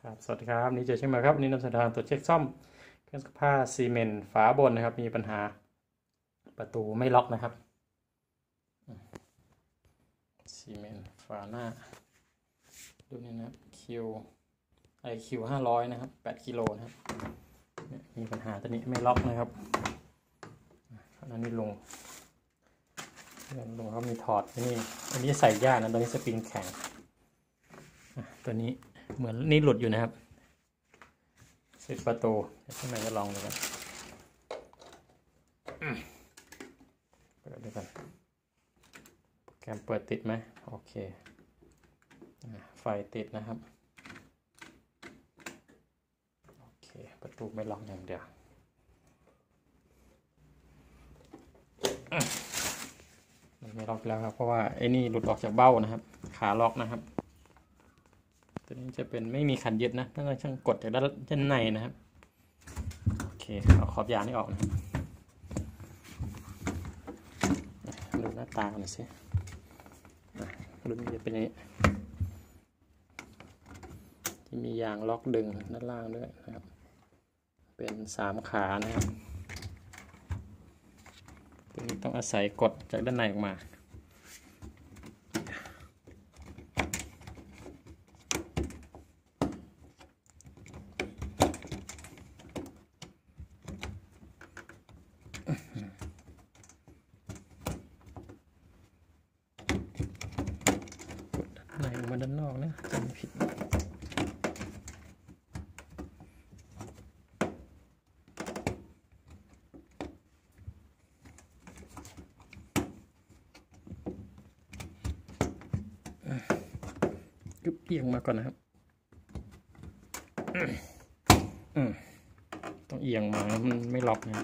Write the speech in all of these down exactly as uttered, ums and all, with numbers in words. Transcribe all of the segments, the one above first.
ครับสวัสดีครับนี่เจอเช่นมาครับนี่นำเสนอทางตรวจเช็คซ่อมเครื่องซักผ้าซีเมนต์ฝาบนนะครับมีปัญหาประตูไม่ล็อกนะครับซีเมนต์ฝาหน้าดูนี่นะครับคิวไอคิวห้าร้อยนะครับแปดกิโลนะครับมีปัญหาตัวนี้ไม่ล็อกนะครับอันนี้ลงลงเขามีถอดนี่อันนี้ใส่ยากนะตอนนี้สปริงแข็งตัวนี้เหมือนนี่หลุดอยู่นะครับสิบประตูข้างในจะลองดูกันเปิดดูกันโปรแกรมเปิดติดไหมโอเคไฟติดนะครับโอเคประตูไม่ล็อกอย่างเดียวมันไม่ล็อกแล้วครับเพราะว่าไอ้นี่หลุดออกจากเบ้านะครับขาล็อกนะครับตัวนี้จะเป็นไม่มีขันยึดนะต้องช่างกดจากด้านด้านในนะครับโอเคเอาขอบยางนี่ออกนะครับดูหน้าตาหน่อยสิรุ่นนี้จะเป็นอย่างนี้ที่มียางล็อกดึงด้านล่างด้วยนะครับเป็นสามขานะครับตัวนี้ต้องอาศัยกดจากด้านในออกมาไหนออกมาด้านนอกนะจำไม่ผิดยุบเอียงมาก่อนนะครับต้องเอียงมามันไม่ล็อกนะ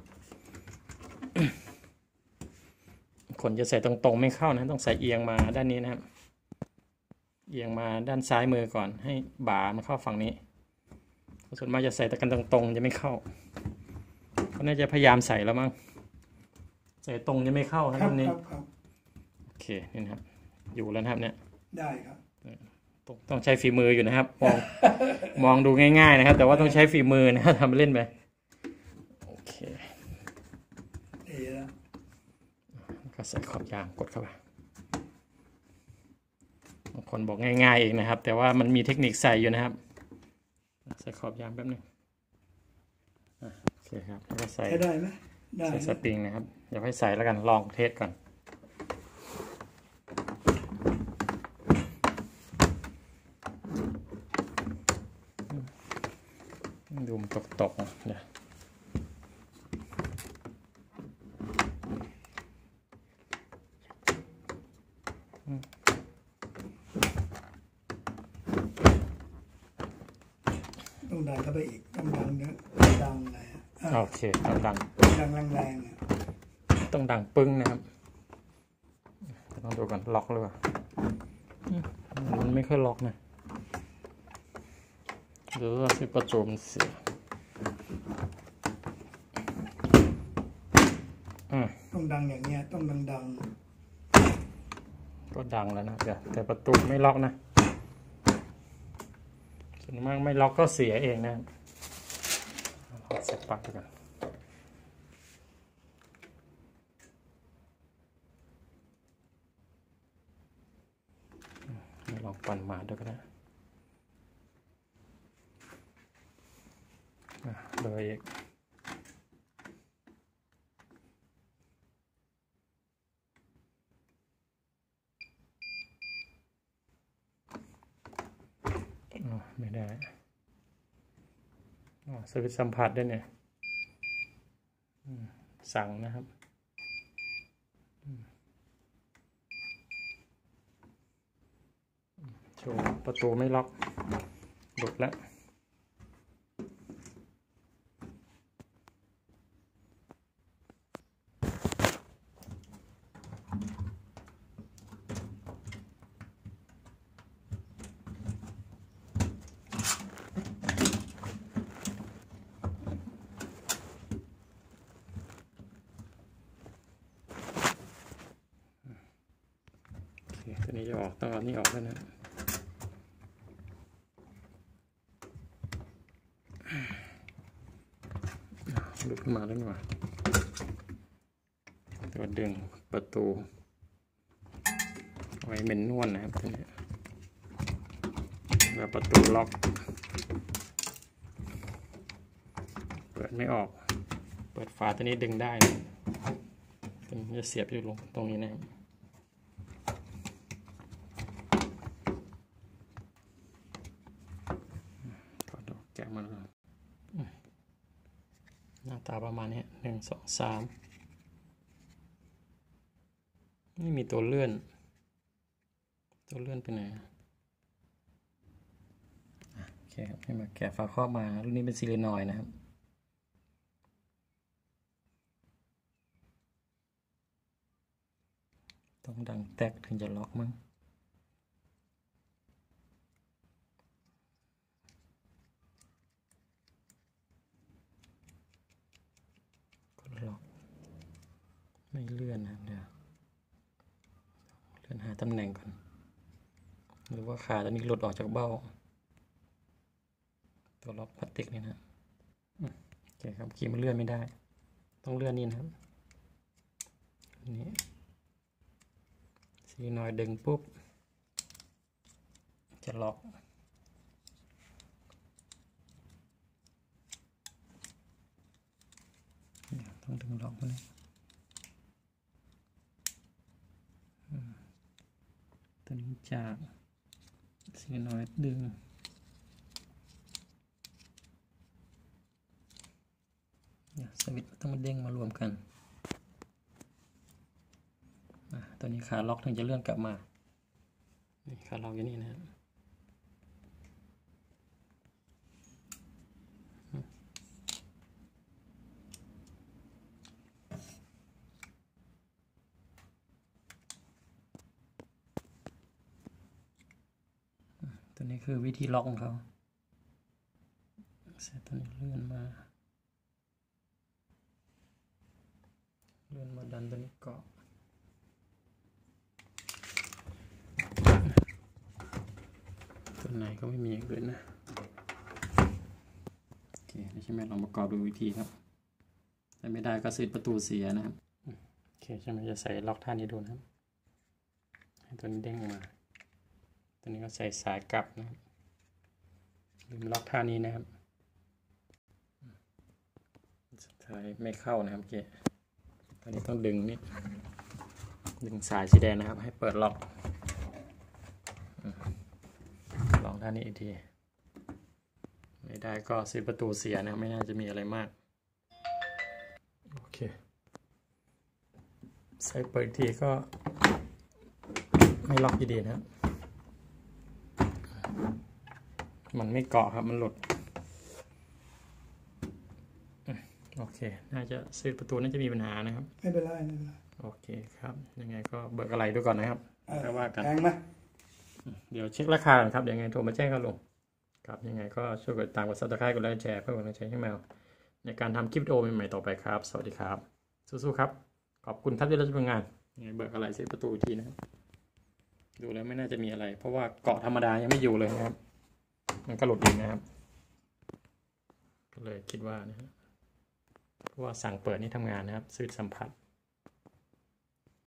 คนจะใส่ตรงๆไม่เข้านะต้องใส่เอียงมาด้านนี้นะครับเอียงมาด้านซ้ายมือก่อนให้บ่ามาเข้าฝั่งนี้ส่วนมากจะใส่ตะกันตรงๆจะไม่เข้าเขาน่าจะพยายามใส่แล้วมั้งใส่ตรงจะไม่เข้านะรุ่นนี้โอเคนี่นะครับอยู่แล้วนะครับเนี่ยได้ครับต้องใช้ฝีมืออยู่นะครับมองมองดูง่ายๆนะครับแต่ว่าต้องใช้ฝีมือนะครับทำเล่นไปโอเคดีแล้วก็ใส่ขอบยางกดเข้าไปบางคนบอกง่ายๆเองนะครับแต่ว่ามันมีเทคนิคใส่อยู่นะครับใส่ขอบยางแป๊บนึงโอเคครับแล้วก็ใส่ได้ไหมได้ใส่สปริงนะครับเดี๋ยวให้ใส่แล้วกันลองเทสก่อนดูมันตกๆเดี๋ยวต้องดังเข้าไปอีกต้องดังเนื้อดังเลยโอเคต้องดังดังแรงๆต้องดังปึ้งนะครับต้องดูก่อนล็อกหรือเปล่ามันไม่ค่อยล็อกนะหรือว่าที่ประจุมันเสียต้องดังอย่างเงี้ยต้องดังดังก็ดังแล้วนะเดี๋ยวแต่ประตูไม่ล็อกนะส่วนมากไม่ล็อกก็เสียเองนะลองเสียบปลั๊กดูกันลองปั่นมาด้วยก็ได้เลยอีกไม่ได้สวิตช์สัมผัสได้เนี่ยสั่งนะครับโชว์ประตูไม่ล็อกหลุดแล้วตัวนี้จะออกต้องเอานี่ออกแล้วนะลุกขึ้นมาแล้วหน่อยตัวดึงประตูไว้เป็นนวลนะครับตัวนี้แล้วประตูล็อกเปิดไม่ออกเปิดฝาตัวนี้ดึงได้นะตัวนี้จะเสียบอยู่ลงตรงนี้นะครับถอดออกแกะมาแล้วหน้าตาประมาณนี้หนึ่งสองสามไม่มีตัวเลื่อนตัวเลื่อนไปไหนโอเคครับให้มาแกะฝาครอบมารุ่นนี้เป็นซิลินอยด์นะครับต้องดังแตกถึงจะล็อกมั้งกดล็อกไม่เลื่อนนะเดี๋ยวเลื่อนหาตำแหน่งก่อนหรือว่าขาตัวนี้หลุดออกจากเบ้าตัวล็อกพลาสติกนี่นะโอเคครับคีย์มันเลื่อนไม่ได้ต้องเลื่อนนี่นะครับนี่ซีนอยดึงปุ๊บจะล็อกต้องดึงล็อกมาเลยตัวนี้จากซีนอยดึงสวิตช์ต้องมาเด้งมารวมกันตัวนี้ขาล็อกถึงจะเลื่อนกลับมานี่ขาล็อกอย่างนี้นะครับตัวนี้คือวิธีล็อกของเขาเสร็จตัวนี้เลื่อนมาเลื่อนมาดันตัวนี้เกาะตัวไหนก็ไม่มีอย่างอื่นนะโอเคใช่ไหมลองประกอบดูวิธีครับถ้าไม่ได้ก็ซื้อประตูเสียนะครับโอเคใช่ไหมจะใส่ล็อกท่านี้ดูนะครับให้ตัวนี้เด้งออกมาตัวนี้ก็ใส่สายกลับนะครับลืมล็อกท่านี้นะครับสุดท้ายไม่เข้านะครับโอเคตอนนี้ต้องดึงนี่ดึงสายสีแดงนะครับให้เปิดล็อกลองด้านนี้อีกทีไม่ได้ก็ซื้อประตูเสียนะไม่น่าจะมีอะไรมากโอเคใส่เปิดอีกทีก็ไม่ล็อกดีๆนะครับมันไม่เกาะครับมันหลุดโอเคน่าจะซื้อประตูน่าจะมีปัญหานะครับไม่เป็นไรไม่เป็นไรโอเคครับยังไงก็เบิกอะไรดูก่อนนะครับแล้วว่ากันแพงไหมเดี๋ยวเช็คราคาก่อนครับเดี๋ยวยังไงโทรมาแจ้งครับลุงครับยังไงก็ช่วยกดติดตามกดซับสไครบ์กดไลค์แชร์เพื่อเป็นกำลังใจให้แมวในการทำคลิปวิดีโอใหม่ๆต่อไปครับสวัสดีครับสู้ๆครับขอบคุณท่านที่รับชมงานยังไงเบิกอะไรซื้อประตูอีกทีนะครับดูแล้วไม่น่าจะมีอะไรเพราะว่าเกาะธรรมดายังไม่อยู่เลยนะครับมันก็หลุดเองนะครับก็เลยคิดว่านะครับเพราะว่าสั่งเปิดนี่ทำงานนะครับสวิตช์สัมผัส